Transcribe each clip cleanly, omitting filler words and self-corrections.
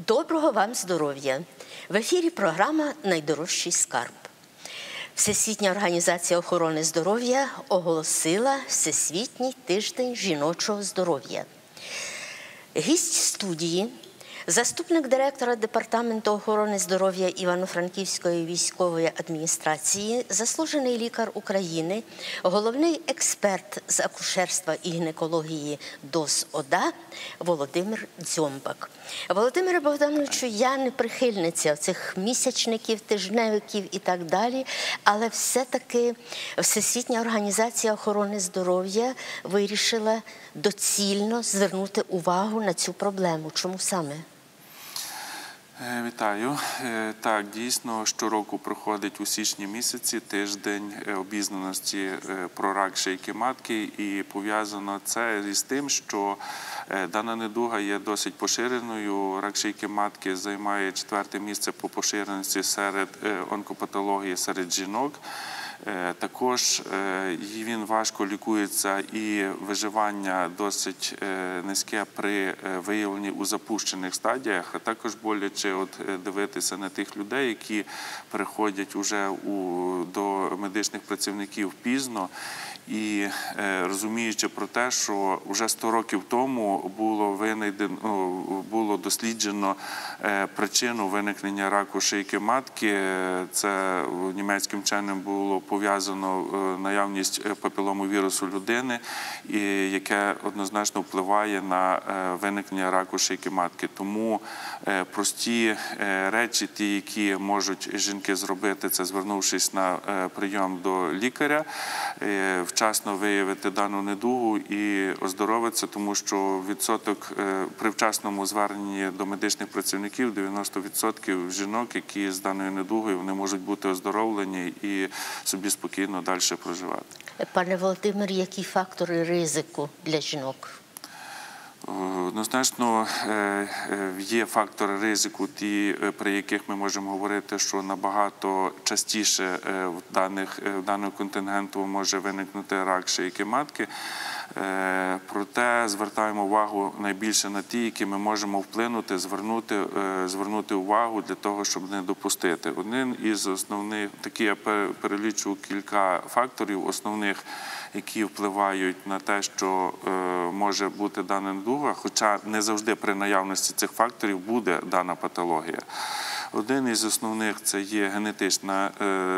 Доброго вам здоров'я! В ефірі програма «Найдорожчий скарб». Всесвітня організація охорони здоров'я оголосила Всесвітній тиждень жіночого здоров'я. Гість студії – заступник директора Департаменту охорони здоров'я Івано-Франківської військової адміністрації, заслужений лікар України, головний експерт з акушерства і гінекології ДОС ОДА Володимир Дзьомбак. Володимире Богдановичу, я не прихильниця цих місячників, тижневиків і так далі, але все-таки Всесвітня організація охорони здоров'я вирішила доцільно звернути увагу на цю проблему. Чому саме? Вітаю. Так, дійсно, щороку проходить у січні місяці тиждень обізнаності про рак шийки матки, і пов'язано це із тим, що дана недуга є досить поширеною. Рак шийки матки займає 4-те місце по поширеності серед онкопатології серед жінок. Також він важко лікується і виживання досить низьке при виявленні у запущених стадіях, а також боляче дивитися на тих людей, які приходять уже до медичних працівників пізно, і розуміючи про те, що вже 100 років тому було досліджено причину виникнення раку шийки матки. Це німецьким вченим було пов'язано наявність папіломовірусу людини, яке однозначно впливає на виникнення раку шийки матки. Тому прості речі, ті, які можуть жінки зробити, це звернувшись на прийом до лікаря, вчасно виявити дану недугу і оздоровитися, тому що відсоток при вчасному зверненні до медичних працівників 90% жінок, які з даною недугою, вони можуть бути оздоровлені і собі спокійно далі проживати. Пане Володимире, які фактори ризику для жінок? Однозначно є фактори ризику, ті, при яких ми можемо говорити, що набагато частіше в даного контингенту може виникнути рак шийки матки. Проте звертаємо увагу найбільше на ті, які ми можемо вплинути, звернути увагу для того, щоб не допустити. Один із основних, такі я перелічу кілька факторів основних, які впливають на те, що може бути дана недуга, хоча не завжди при наявності цих факторів буде дана патологія. Один із основних – це є генетична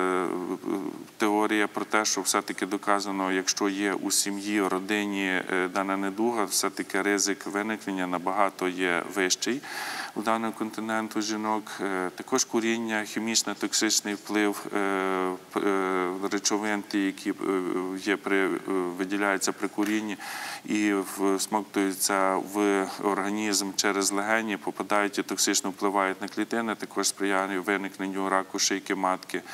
теорія про те, що все-таки доказано, якщо є у сім'ї, родині дана недуга, все-таки ризик виникнення набагато є вищий у даного континенту жінок. Також куріння, хімічно-токсичний вплив речовин, які виділяються при курінні і всмоктуються в організм через легені, попадають і токсично впливають на клітини, також сприяє виникненню раку шийки матки.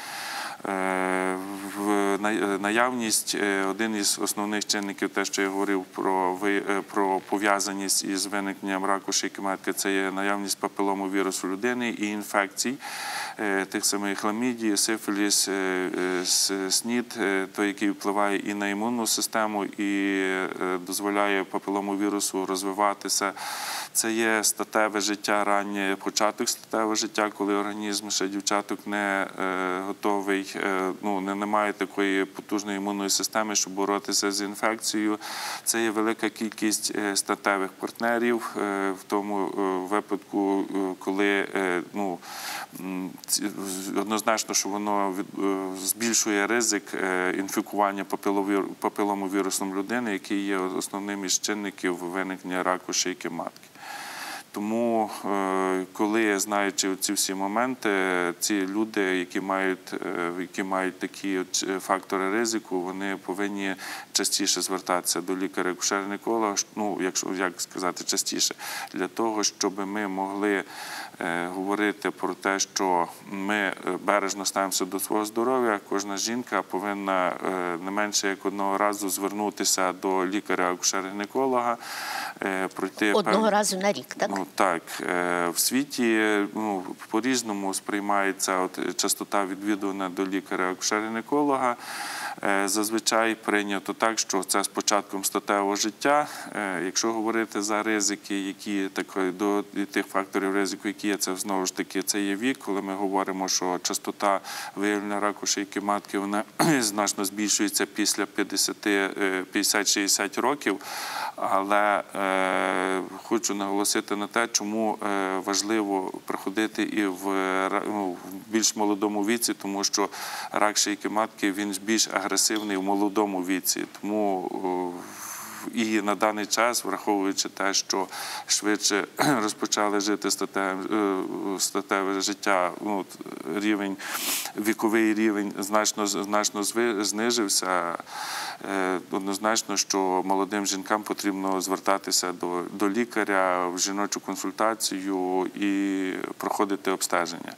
Наявність, один із основних чинників, те, що я говорив про пов'язаність із виникненням раку шийки матки, це є наявність папіломовірусу людини і інфекцій, тих самих хламідії, сифіліс, СНІД, той, який впливає і на імунну систему, і дозволяє папіломовірусу розвиватися. Це є статеве життя раннє, початок статевого життя, коли організм ще дівчаток не готовий, не має такої потужної імунної системи, щоб боротися з інфекцією. Це є велика кількість статевих партнерів, в тому випадку, коли однозначно, що воно збільшує ризик інфікування папіломовірусом людини, який є основним із чинників виникнення раку шийки матки. Тому, коли, знаючи ці всі моменти, ці люди, які мають такі фактори ризику, вони повинні частіше звертатися до лікаря-акушера-гінеколога, як сказати частіше, для того, щоб ми могли говорити про те, що ми бережно ставимося до свого здоров'я. Кожна жінка повинна не менше як одного разу звернутися до лікаря-акушера-гінеколога. Одного разу на рік, так? Так. В світі по-різному сприймається частота відвідування до лікаря-акушера-гінеколога. Зазвичай прийнято так, що це з початком статевого життя. Якщо говорити за ризики, які до тих факторів ризику, які є, це знову ж таки це є вік, коли ми говоримо, що частота виявлення раку шийки матки вона значно збільшується після 50-60 років. Але хочу наголосити на те, чому важливо приходити і в більш молодому віці, тому що рак шийки матки він більш агресивний в молодому віці. Тому і на даний час, враховуючи те, що швидше розпочали жити статеве життя, віковий рівень значно знижився, однозначно, що молодим жінкам потрібно звертатися до лікаря в жіночу консультацію і проходити обстеження.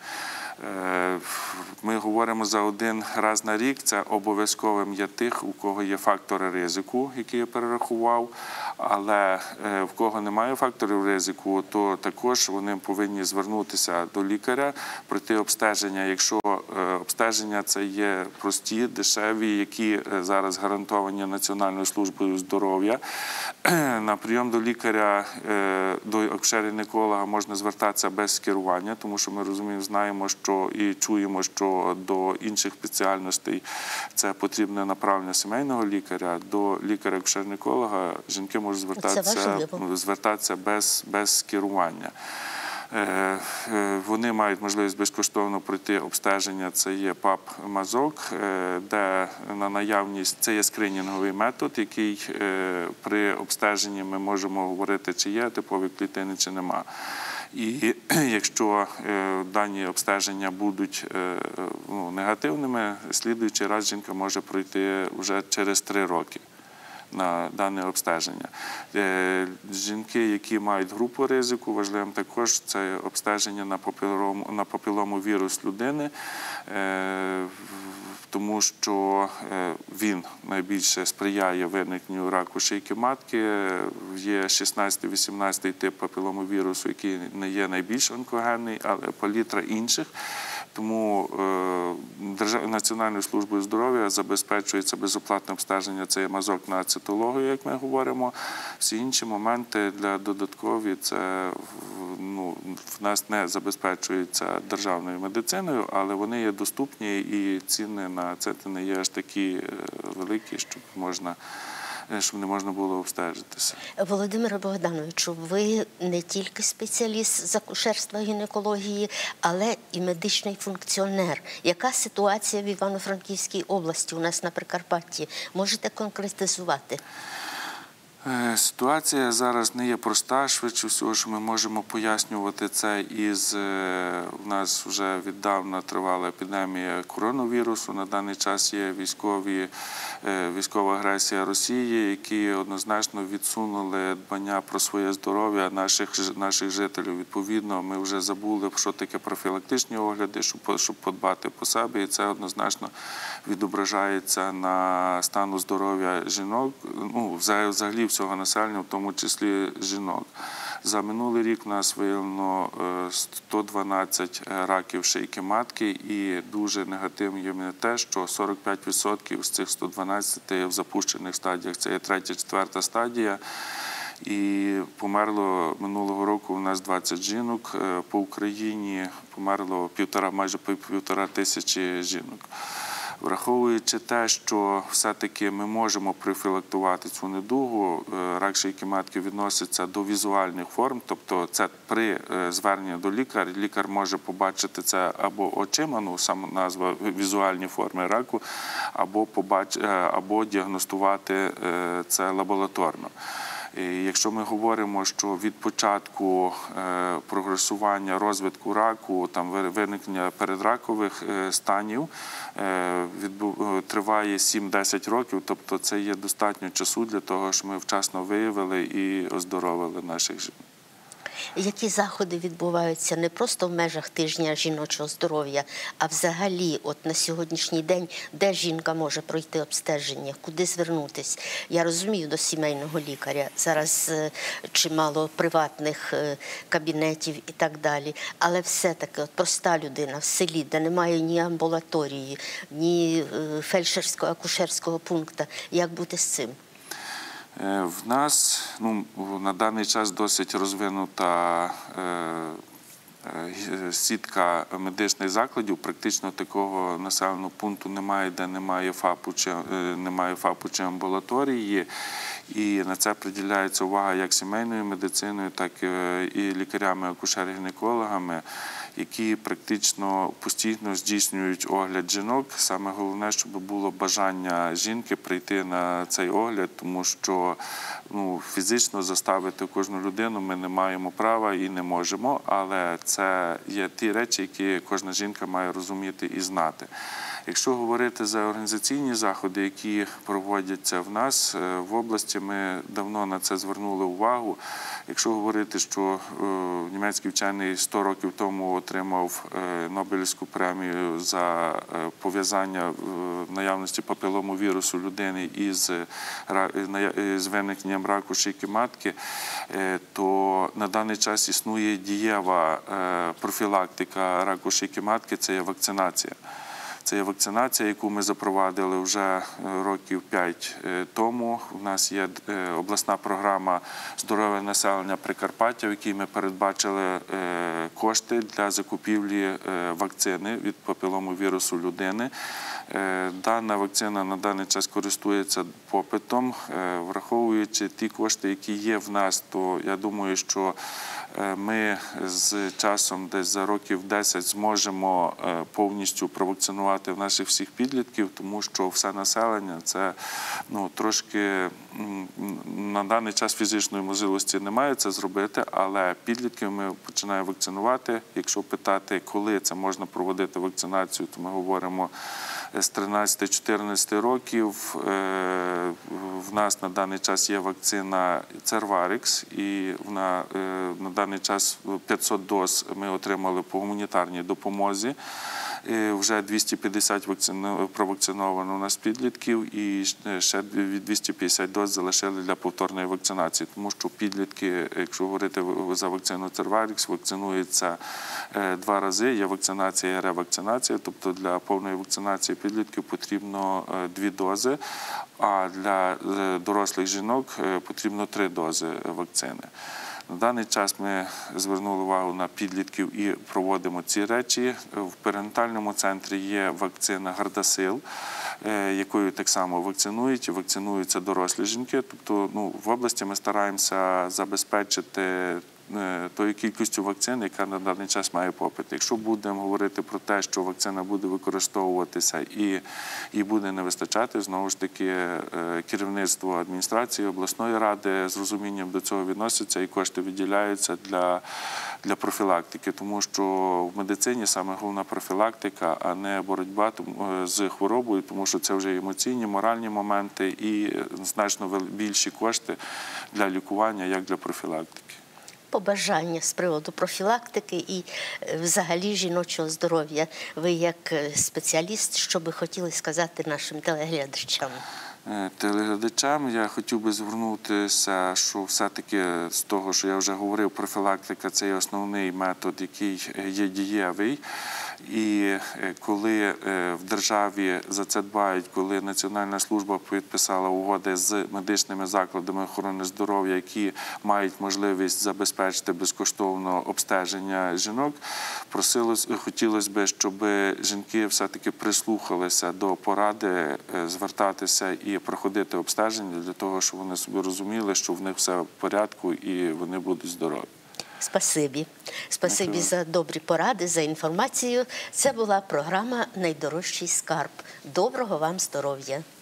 Ми говоримо за один раз на рік, це обов'язковим є тих, у кого є фактори ризику, які я перерахував, але в кого немає факторів ризику, то також вони повинні звернутися до лікаря, пройти обстеження, якщо обстеження це є прості, дешеві, які зараз гарантовані Національною службою здоров'я. На прийом до лікаря, до акушера-гінеколога можна звертатися без скерування, тому що ми розуміємо, знаємо, що і чуємо, що до інших спеціальностей це потрібне направлення сімейного лікаря, до лікаря-акушера-гінеколога жінки можуть звертатися без скерування. Вони мають можливість безкоштовно пройти обстеження, це є ПАП-мазок, де на наявність, це є скринінговий метод, який при обстеженні ми можемо говорити, чи є типові клітини, чи нема. І якщо дані обстеження будуть негативними, слідуючий раз жінка може пройти вже через 3 роки на дане обстеження. Жінки, які мають групу ризику, важливим також це обстеження на папіломовірус людини, тому що він найбільше сприяє виникненню раку шийки матки. Є 16-18 тип папіломовірусу, який не є найбільш онкогенний, але палітра інших. Тому Національною службою здоров'я забезпечується безоплатне обстеження, це є мазок на цитологію, як ми говоримо. Всі інші моменти для додаткові, це в нас не забезпечуються державною медициною, але вони є доступні і ціни на це не є аж такі великі, щоб не можна було обстежитися. Володимире Богдановичу, ви не тільки спеціаліст з акушерства і гінекології, але і медичний функціонер. Яка ситуація в Івано-Франківській області, у нас на Прикарпатті? Можете конкретизувати? Ситуація зараз не є проста, швидше всього, що ми можемо пояснювати це у нас вже віддавна тривала епідемія коронавірусу, на даний час є військова агресія Росії, які однозначно відсунули дбання про своє здоров'я наших жителів. Відповідно, ми вже забули, що таке профілактичні огляди, щоб подбати по себе, і це однозначно відображається на стану здоров'я жінок, взагалі всього населення, в тому числі жінок. За минулий рік у нас виявлено 112 раків шийки матки, і дуже негативним є те, що 45% з цих 112 є в запущених стадіях. Це є 3-4 стадія. І померло минулого року у нас 20 жінок. По Україні померло майже 1500 жінок. Враховуючи те, що все-таки ми можемо профілактувати цю недугу, рак шийки матки відноситься до візуальних форм, тобто це при зверненні до лікаря, лікар може побачити це або очима, сама назва візуальні форми раку, або діагностувати це лабораторно. Якщо ми говоримо, що від початку прогресування, розвитку раку, виникнення передракових станів триває 7-10 років, тобто це є достатньо часу для того, щоб ми вчасно виявили і оздоровили наших жінок. Які заходи відбуваються не просто в межах тижня жіночого здоров'я, а взагалі от на сьогоднішній день, де жінка може пройти обстеження, куди звернутись? Я розумію, до сімейного лікаря. Зараз чимало приватних кабінетів і так далі. Але все-таки от проста людина в селі, де немає ні амбулаторії, ні фельдшерсько-акушерського пункту. Як бути з цим? В нас на даний час досить розвинута сітка медичних закладів. Практично такого населеного пункту немає, де немає ФАПу чи амбулаторії. І на це приділяється увага як сімейною медициною, так і лікарями-акушер-гінекологами, які практично постійно здійснюють огляд жінок. Саме головне, щоб було бажання жінки прийти на цей огляд, тому що фізично заставити кожну людину ми не маємо права і не можемо, але це є ті речі, які кожна жінка має розуміти і знати. Якщо говорити за організаційні заходи, які проводяться в нас в області, ми давно на це звернули увагу. Якщо говорити, що німецький вчений 100 років тому отримав Нобелівську премію за пов'язання наявності папіломовірусу людини із виникненням раку шийки матки, то на даний час існує дієва профілактика раку шийки матки – це є вакцинація. Це є вакцинація, яку ми запровадили вже років 5 тому. У нас є обласна програма «Здорове населення Прикарпаття», в якій ми передбачили кошти для закупівлі вакцини від папіломовірусу людини. Дана вакцина на даний час користується попитом. Враховуючи ті кошти, які є в нас, то я думаю, що ми з часом десь за років 10 зможемо повністю провакцинувати наших всіх підлітків, тому що все населення – це трошки на даний час фізичної можливості немає це зробити, але підлітків ми починаємо вакцинувати. Якщо питати, коли це можна проводити вакцинацію, то ми говоримо з 13-14 років. В нас на даний час є вакцина Cervarix, і на даний час 500 доз ми отримали по гуманітарній допомозі. Вже 250 провакциновано у нас підлітків і ще 250 доз залишили для повторної вакцинації. Тому що підлітки, якщо говорити за вакцину Cervarix, вакцинуються 2 рази. Є вакцинація і ревакцинація, тобто для повної вакцинації підлітків потрібно 2 дози, а для дорослих жінок потрібно 3 дози вакцини. На даний час ми звернули увагу на підлітків і проводимо ці речі. В перинатальному центрі є вакцина Gardasil, якою так само вакцинують, і вакцинуються дорослі жінки. Тобто в області ми стараємося забезпечити тою кількістю вакцин, яка на даний час має попит. Якщо будемо говорити про те, що вакцина буде використовуватися і буде не вистачати, знову ж таки керівництво адміністрації, обласної ради з розумінням до цього відноситься і кошти виділяються для профілактики, тому що в медицині саме головна профілактика, а не боротьба з хворобою, тому що це вже емоційні, моральні моменти і значно більші кошти для лікування, як для профілактики. Побажання з приводу профілактики і взагалі жіночого здоров'я. Ви як спеціаліст, що би хотіли сказати нашим телеглядачам? Телеглядачам я хотів би звернутися, що все-таки з того, що я вже говорив, профілактика – це є основний метод, який є дієвий. І коли в державі за це дбають, коли Національна служба підписала угоди з медичними закладами охорони здоров'я, які мають можливість забезпечити безкоштовно обстеження жінок, хотілося б, щоб жінки все-таки прислухалися до поради звертатися і проходити обстеження для того, щоб вони собі розуміли, що в них все в порядку і вони будуть здорові. Спасибі. Спасибі за добрі поради, за інформацію. Це була програма «Найдорожчий скарб». Доброго вам здоров'я!